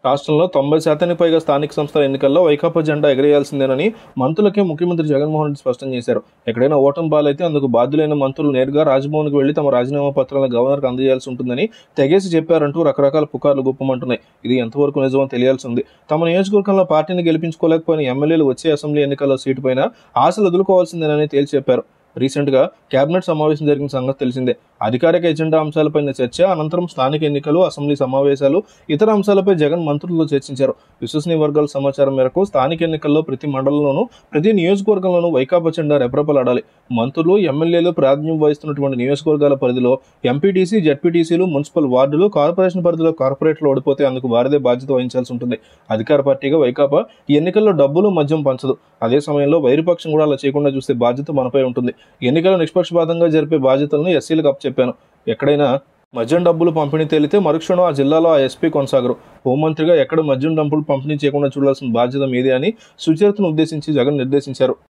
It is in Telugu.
రాష్ట్రంలో 90% పైగా స్థానిక సంస్థల ఎన్నికల్లో వైకాపా జెండా ఎగరేయాల్సిందేనని మంత్రులకే ముఖ్యమంత్రి జగన్మోహన్ రెడ్డి స్పష్టం చేశారు. ఎక్కడైనా ఓటమి పాలైతే అందుకు బాధ్యులైన మంత్రులు నేరుగా రాజ్భవన్కు వెళ్లి తమ రాజీనామా పత్రాలను గవర్నర్కు అందజేయాల్సి ఉంటుందని తెగేసి చెప్పారంటూ రకరకాల పుకార్లు గుప్పమంటున్నాయి. ఇది ఎంతవరకు నిజమో తెలియాల్సి ఉంది. తమ నియోజకవర్గంలో పార్టీని గెలిపించుకోలేకపోయిన ఎమ్మెల్యేలు వచ్చే అసెంబ్లీ ఎన్నికల్లో సీటుపైన ఆశలు వదులుకోవాల్సిందేనని తేల్చి చెప్పారు. రీసెంట్గా కేబినెట్ సమావేశం జరిగిన సంగతి తెలిసిందే. అధికారిక ఎజెండా అంశాలపైన చర్చ అనంతరం స్థానిక ఎన్నికలు, అసెంబ్లీ సమావేశాలు, ఇతర అంశాలపై జగన్ మంత్రులతో చర్చించారు. విశ్వసనీయ వర్గాల సమాచారం మేరకు స్థానిక ఎన్నికల్లో ప్రతి మండలంలోనూ, ప్రతి నియోజకవర్గంలోనూ వైకాపా జెండా రెపరెపలాడాలి. మంత్రులు, ఎమ్మెల్యేలు ప్రాతినిధ్యం వహిస్తున్నటువంటి నియోజకవర్గాల పరిధిలో ఎంపీటీసీ, జడ్పీటీసీలు, మున్సిపల్ వార్డులు, కార్పొరేషన్ పరిధిలో కార్పొరేట్లు ఓడిపోతే అందుకు వారిదే బాధ్యత వహించాల్సి ఉంటుంది. అధికార పార్టీగా వైకాపా ఈ ఎన్నికల్లో డబ్బులు, మద్యం పంచదు. అదే సమయంలో వైరుపక్షం కూడా అలా చేయకుండా చూసే బాధ్యత మనపై ఉంటుంది. ఎన్నికలు నిష్పక్షపాతంగా జరిపే బాధ్యతలను ఎస్సీలకు అప్పచెప్పాను. ఎక్కడైనా మద్యం డబ్బులు పంపిణీ తేలితే మరుక్షణం ఆ జిల్లాలో ఆ ఎస్పీ కొనసాగరు. హోంమంత్రిగా ఎక్కడ మద్యం డబ్బులు పంపిణీ చేయకుండా చూడాల్సిన బాధ్యత మీదే అని సుచరితను ఉద్దేశించి జగన్ నిర్దేశించారు.